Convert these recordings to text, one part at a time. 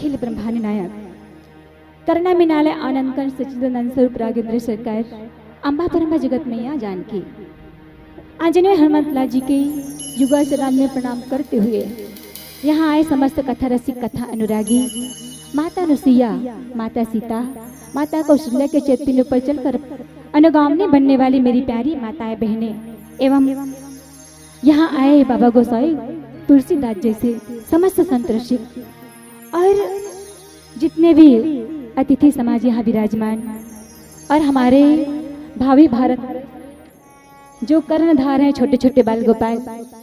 अखिल ब्रह्मांड नायक करुणा मिनालय आनंद कंठ सच्चिदानंद स्वरूप राघवेंद्र सरकार अम्बा परम्बा जगत मैया जानकी आंजनेय हनुमंतलाल जी के युगा चरण में प्रणाम करते हुए यहाँ आए समस्त कथा रसिक कथा अनुरागी माता अनुसुईया, माता सीता, माता कौशल्या के चैतन्य पर चलकर अनुगामिनी बनने वाली मेरी प्यारी माताएं बहनें एवं यहाँ आए बाबा गोसाई तुलसीदास जैसे समस्त संत रसिक और जितने भी अतिथि समाज यहाँ विराजमान और हमारे भावी भारत जो कर्णधार हैं छोटे छोटे बाल गोपाल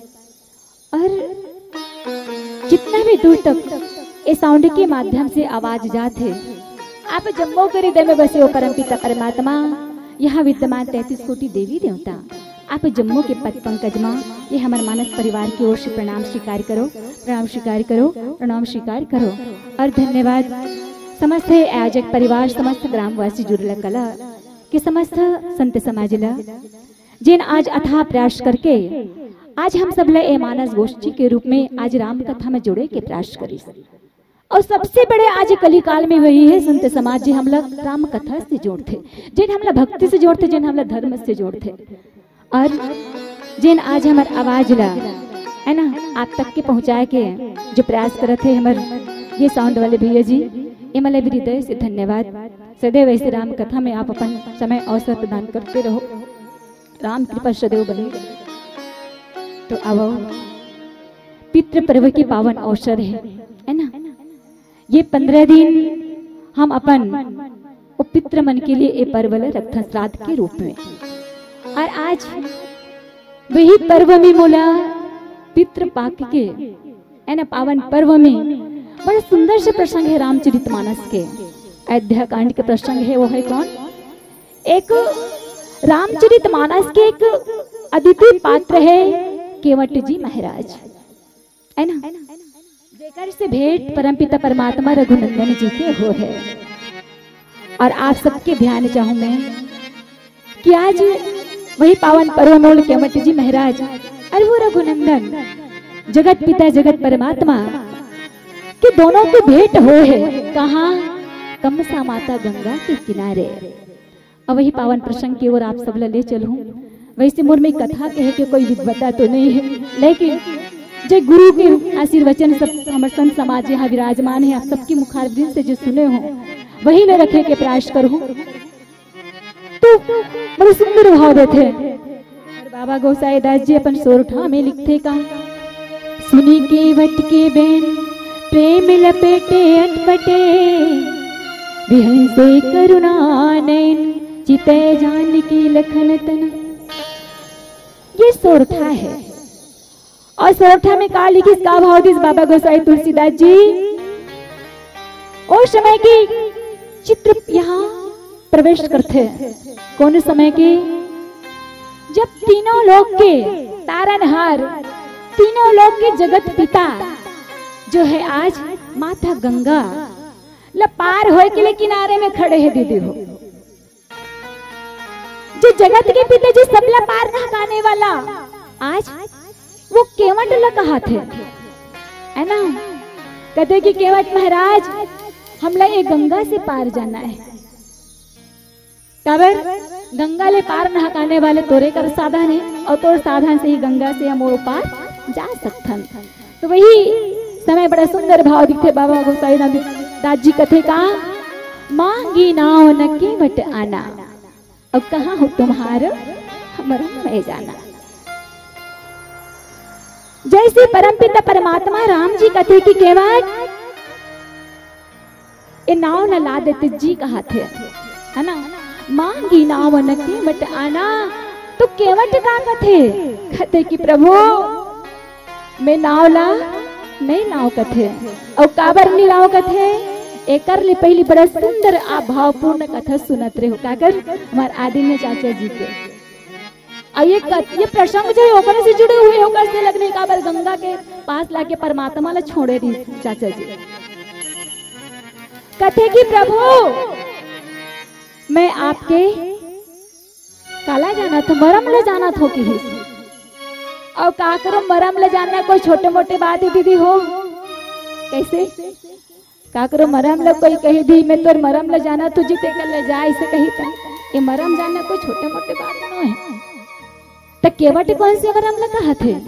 और जितना भी दूर तक इस साउंड के माध्यम से आवाज जाते आप जम्मू के हृदय में बसे हो परमपिता परमात्मा यहाँ विद्यमान 33 कोटि देवी देवता आप जम्मू के पद पंकज माँ ये हमारे मानस परिवार की ओर से प्रणाम स्वीकार करो, प्रणाम स्वीकार करो, प्रणाम स्वीकार करो। और धन्यवाद समस्त आयोजक परिवार, समस्त ग्रामवासी जुड़ला कला के समस्त संत समाजला जिन आज अथाह प्रयास करके आज हम सब ले मानस गोष्ठी के रूप में आज राम कथा में जोड़े के प्रयास करी और सबसे बड़े आज कली काल में वही है संत समाज जी हम लोग राम कथा से जोड़ते, जिन हम लोग भक्ति से जोड़ते, जिन हम लोग धर्म से जोड़ते और जिन आज हमार आवाज ला है ना आप तक के पहुंचाए के जो प्रयास करे थे हमार ये साउंड वाले भैया जी ये मतलब हृदय से धन्यवाद। सदैव ऐसे राम कथा में आप अपन समय अवसर प्रदान करते रहो, राम कृपा सदैव बनी। तो अब पितृ पर्व के पावन अवसर है ना, ये 15 दिन हम अपन पितृ मन के लिए ये पर्व रखते श्राद्ध के रूप में और आज वही पर्व में मोला पितृ पाक के है ना पावन पर्व में बड़ा सुंदर से प्रसंग है रामचरितमानस के अयोध्या कांड के प्रसंग है। वो है कौन? एक रामचरितमानस के एक अद्वितीय पात्र है केवट जी महाराज है ना, जेकर से भेंट परमपिता परमात्मा रघुनंदन जी के हो है। और आप सबके ध्यान चाहूं मैं कि आज वही पावन पर्व मोल केवट जी महाराज और वो रघुनंदन जगत पिता जगत परमात्मा के दोनों की भेंट हो है कहाँ? कमसा माता गंगा के किनारे। और वही पावन प्रसंग की ओर आप सब ले चलूं। वैसे मोर में कथा कहे के कोई विद्वता तो नहीं है, लेकिन जय गुरु के आशीर्वचन सब हमारे संत समाज यहाँ विराजमान है, आप सबकी मुखारबिंद से जो सुने हो वही न रखे के प्रयास करूं तो बड़े सुंदर भाव देते। बाबा गोसाई दास जी अपन सोरठा में लिखते का सुनी के वट के बेन प्रेम लपेटे अटपटे विहंसे करुणा नयन चिते जानकी लखन तन। ये सोरठा है और सोरठा में का लिखी का भाव दिस बाबा गोसाई तुलसीदास जी उस समय की चित्र यहाँ प्रवेश करते हैं। कौन समय की? जब तीनों लोक के तारनहार, तीनों लोक के जगत पिता जो है आज माता गंगा पार होए के लिए किनारे में खड़े हैं। दीदी हो जो जगत के पिता जो सबला पार नहकाने वाला आज वो केवट ल कहा थे है ना, कहते कि केवट महाराज हमला ये गंगा से पार जाना है। काबर गंगा ले पार नहकाने वाले तोरे कर साधन है और तोर साधन से ही गंगा से हम वो पार जा सकथन। तो वही समय बड़ा सुंदर भाव दिखते बाबा गोसाई दास जी कथे का मांगी नाव न केवट आना अब कहाँ हो तुम्हारा हमारा मैं जाना। जैसे परमपिता परमात्मा राम जी कथे की केवट ये नाव न ला देते जी कहा थे है ना, मांगी नाव न केवट आना तो केवट का कथे कि प्रभु मैं नाव ला नहीं नाव कथे और काबर नहीं नाव कथे एकर ले पहली बड़ा सुंदर आ भावपूर्ण कथा सुनत रहे हो काकर हमार आदिन्य चाचा जी के। और ये प्रसंग जो है ओकरे से जुड़े हुए होकर से लगने काबर गंगा के पास लाके परमात्मा ला छोड़े रही चाचा जी कथे कि प्रभु मैं आपके काला जाना था मरम ले जाना था कि और का करो मरम ले जाना कोई छोटे मोटे बात ही दीदी हो कैसे का करो मरम ल कोई कही दी मैं तोर मरम ल जाना तुझे ते कर ले जा ऐसे कही था। ये मरम जाना कोई छोटे मोटे बात नहीं है। तो केवट कौन से मरम ल कहा थे?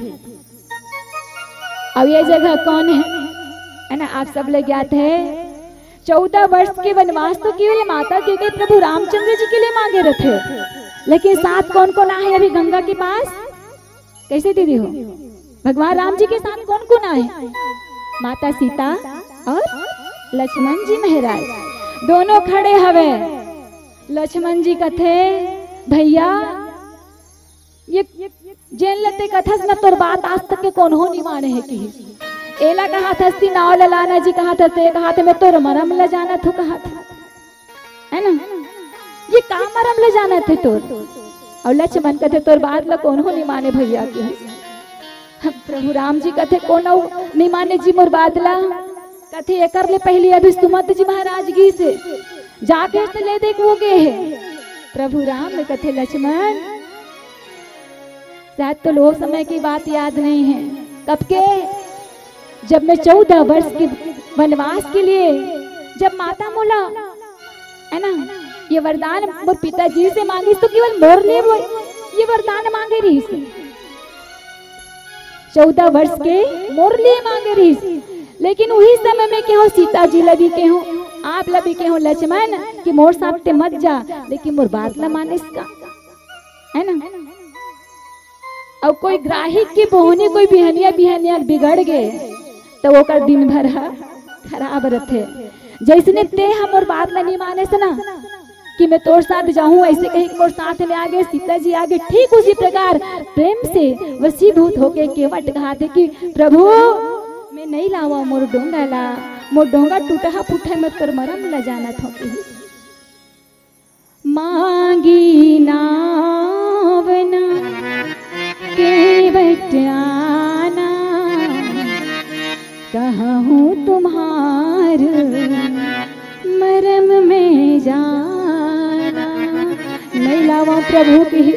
अब ये जगह कौन है ना? आप सब लोग ज्ञात है 14 वर्ष के वनवास तो केवल माता के प्रभु रामचंद्र जी के लिए मांगे रहे थे, लेकिन साथ कौन कौन आए अभी गंगा के पास? कैसे दीदी हो? भगवान राम जी के साथ कौन कौन आए? माता सीता और लक्ष्मण जी महाराज दोनों खड़े हवे। लक्ष्मण जी कथे भैया ये जेन लते कथस न तोर बात आज तक के कौन हो नहीं माने है कि एला कहा था सी नाव ललाना जी कहा था ते कहा था मैं तोर मरम ल जाना थो कहा था, है ना? ये का मरम ल जाना थे तोर? और लक्ष्मण कथे तोर बात ल कौन हो नहीं माने भैया के। प्रभु राम जी कथे कौन नहीं माने जी मोर बात ला? कथे एकर ले पहले अभी सुमंत जी महाराज जी से जाके से ले देख वो गए है। प्रभु राम ने कथे लक्ष्मण शायद तो लो समय की बात याद नहीं है, कब के जब मैं 14 वर्ष के वनवास के लिए जब माता मोला है ना ये वरदान मोर पिताजी से मांगी तो केवल मोर लिए वो ये वरदान मांगे रही से 14 वर्ष के मोर लिए मांगे रही। लेकिन वही समय में के हो सीता जी लभी के हो आप लभी के हो लक्ष्मण कि मोर साथ ते मत जा, लेकिन मोर बात ला माने इसका, है ना? अब कोई ग्राहिक की बोहनी कोई बिहनिया बिहनिया बिगड़ गए तो वो कर दिन भर खराब रहते। जैसने ते हम और बात नहीं माने से ना कि मैं तोर साथ जाऊं ऐसे कहीं मोर साथ में आगे सीता जी आगे, ठीक उसी प्रकार प्रेम से वशीभूत होके केवट कहा थे कि प्रभु मैं नहीं लावा मोर डोंगा ला, मोर डोंगा टूटा फूटा मैं तोर मरम ल जाना था। मांगी नावना केवट आना कहूँ तुम्हार मरम में जाना। नहीं लावा प्रभु की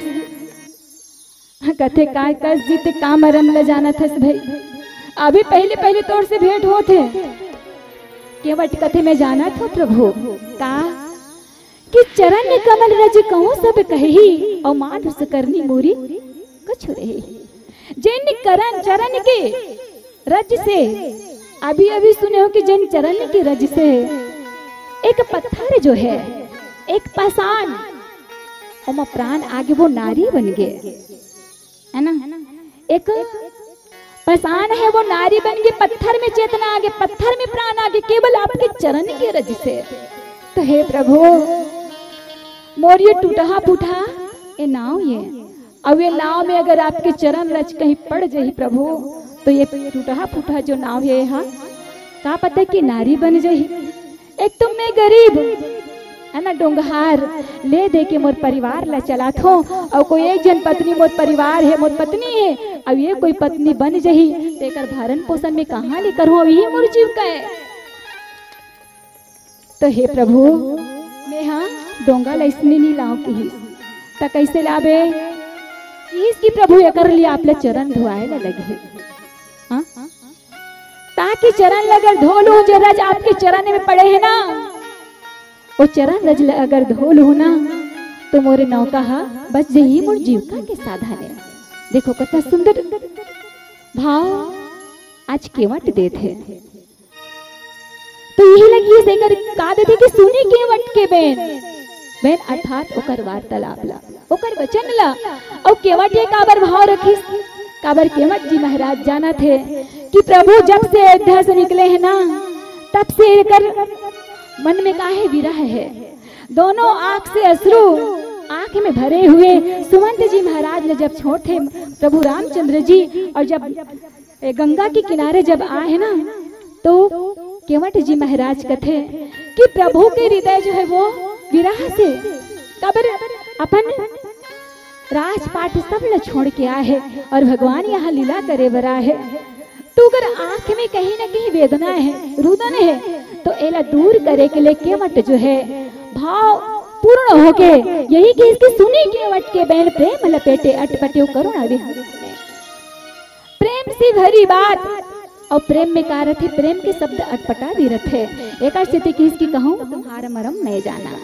कथे का कस जीते का मरम ल जाना था भाई। अभी पहले पहले तौर से भेंट होते केवट कथे में जाना था प्रभु का कि चरण कमल रज कहूँ सब कही और माधुस करनी मोरी कुछ रहे। जिन करण चरण के रज से अभी अभी सुने हो कि जिन चरण के रज से एक पत्थर जो है एक पाषाण और प्राण आगे वो नारी बन गए, है ना? एक पाषाण है वो नारी बन गई, पत्थर में चेतना आगे, पत्थर में प्राण आगे केवल आपके चरण के रज से। तो हे प्रभु मोर ये टूटा फूटा ये नाव ये अब ये नाव में अगर आपके चरण रच कहीं पड़ जाए प्रभु तो ये टूटा फूटा जो नाव है यहाँ का पता कि नारी बन जाए। एक तुम मैं गरीब है ना डोंगहार ले दे के मोर परिवार ला चला थो और कोई एक जन पत्नी मोर परिवार है मोर पत्नी है अब ये कोई पत्नी बन जही तेकर भरण पोषण में कहाँ लेकर हो यही मोर जीव का है। तो हे प्रभु मैं हाँ डोंगा ला इसने नहीं लाओ की तो कैसे लावे इसकी प्रभु ये कर लिया आप चरण धोआए ला लगे हाँ ताकि चरण अगर धो लो जो रज आपके चरण में पड़े है ना वो चरण रज अगर धो लो ना तो मोरे नौका बस यही मोर जीविका के साधन है। देखो कितना सुंदर भाव आज केवट दे थे तो यही लगी से कर का दे थे कि सुनी केवट के बेन अर्थात ओकर वार्तालाप ला ओकर वचन ला और केवट ये काबर भाव रखी काबर केवट जी महाराज जाना थे कि प्रभु जब से अयोध्या से निकले हैं ना तब से कर मन में काहे विरह है। दोनों आंख से अश्रु आंख में भरे हुए सुमंत जी महाराज ने जब छोड़े प्रभु रामचंद्र जी और जब गंगा के किनारे जब आए ना तो केवट जी महाराज कथे कि प्रभु के हृदय जो है वो विरह से कबर अपन राजपाट सब ल छोड़ के आए है और भगवान यहाँ लीला करे बरा है। तो अगर आंख में कहीं ना कहीं वेदना है रुदन है तो एला दूर करे के लिए केवट जो है भाव पूर्ण होके यही कि इसकी सुनी केवट के बैन प्रेम लपेटे अटपटे करुणा विहार प्रेम से भरी बात और प्रेम में कार थे प्रेम के शब्द अटपटा भी रथे एक स्थिति किसकी कहूँ तुम्हारा मरम मैं जाना।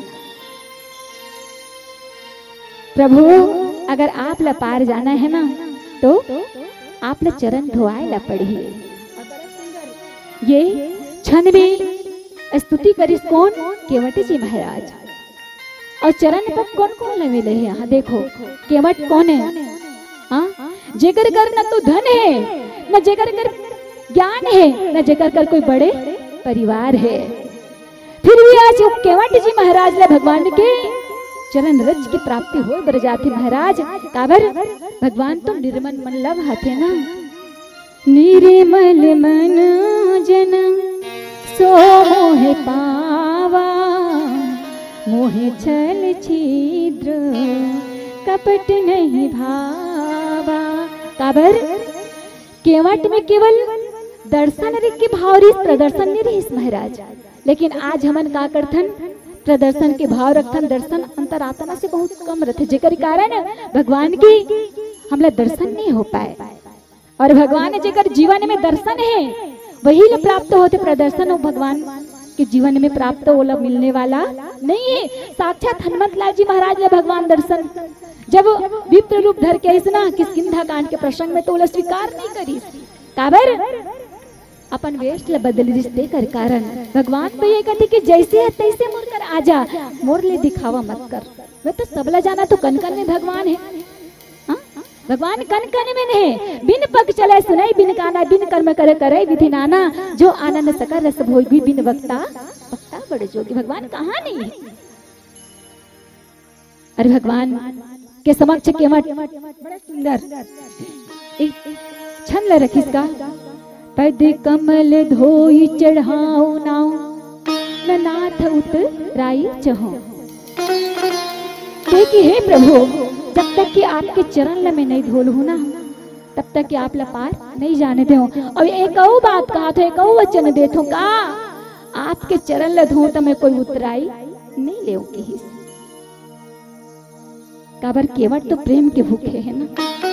प्रभु अगर आप ला पार जाना है ना तो आप ला चरण धोआए ला पढ़िए। ये क्षण भी स्तुति करिस कौन केवट जी महाराज और चरण पर कौन कौन लगे रहे यहाँ देखो केवट कौन है हाँ जेकर कर न तो धन है न जेकर कर ज्ञान है न जेकर कर कोई बड़े परिवार है फिर भी आज केवट जी महाराज ने भगवान के चरण रज की प्राप्ति हो ब्रजाति महाराज काबर भगवान तुम निर्मल मन लव हाथे ना निर्मल मन जन सो मोहे पावा मोहे छल छिद्र कपट नहीं भावा काबर केवट में केवल दर्शन के भाव रही प्रदर्शन नहीं रही महाराज लेकिन आज हमन का करथन प्रदर्शन के भाव रखथन दर्शन अंतरात्मा से बहुत कम रहते जेकर कारण भगवान की हमला दर्शन नहीं हो पाए और भगवान जेकर जीवन में दर्शन है वही ला प्राप्त होते प्रदर्शन और भगवान के जीवन में प्राप्त ओला मिलने वाला नहीं है। साक्षात हनुमत लाल जी महाराज ने भगवान दर्शन जब विप्र रूप धर के इसना किष्किंधा कांड के प्रसंग में तो ओला स्वीकार नहीं करी काबर अपन वेश ला बदल रिश्ते कर कारण भगवान तो ये कहते कि जैसे है तैसे मोर कर आजा मोर ले दिखावा मत कर वे तो सबला जाना तो कन कन में भगवान है हा? भगवान कन कन में नहीं बिन पग चले सुनाई बिन काना बिन कर्म करे करे विधि नाना जो आनंद सकर रस भोगी बिन वक्ता वक्ता बड़े जोगी भगवान कहाँ नहीं है। अरे भगवान के समक्ष केवट बड़ा सुंदर एक छंद रखिस का पद कमल धोई चढ़ाओ नाउ न नाथ उतराई चहो देखिए हे प्रभु जब तक कि आपके चरण ला मैं नहीं धोल हूं ना तब तक कि आप ला पार नहीं जाने दे और एक और बात कहा था एक और वचन दे थो का आपके चरण ला धो तो मैं कोई उतराई नहीं ले की काबर केवट तो प्रेम के भूखे है ना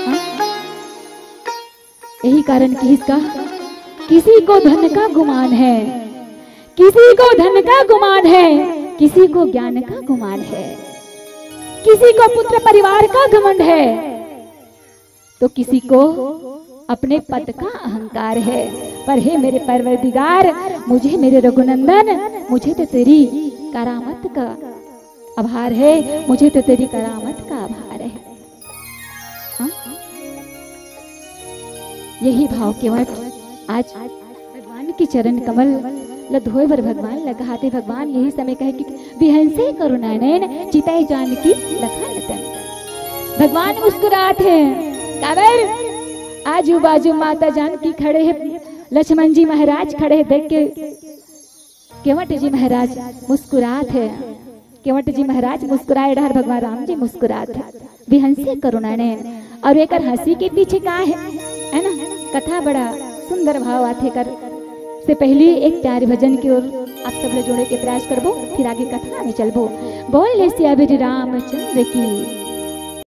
यही कारण कि इसका किसी को धन का गुमान है किसी को धन का गुमान है किसी को ज्ञान का गुमान है किसी को पुत्र परिवार का घमंड है तो किसी को अपने पद का अहंकार है पर हे मेरे परवरदिगार मुझे मेरे रघुनंदन मुझे तो तेरी करामत का आभार है मुझे तो तेरी करामत का आभार है। हा? यही भाव केवल आज भगवान के चरण कमल लधोए बर भगवान लगाते भगवान यही समय कहे कि विहंसे करुणा नयन चिताई जानकी लखन तन भगवान मुस्कुराते हैं काबर आजू बाजू माता जानकी खड़े हैं लक्ष्मण जी महाराज खड़े देख के केवट जी महाराज मुस्कुराते हैं केवट जी महाराज मुस्कुराए डर भगवान राम जी मुस्कुराते विहंसे करुणा नयन और एक हंसी के पीछे का है ना कथा बड़ा सुंदर भाव आते कर से पहले एक प्यारे भजन की ओर आप सब लोग जोड़े के प्रयास करबो फिर आगे कथा में चलबो बोले सिया रामचंद्र की।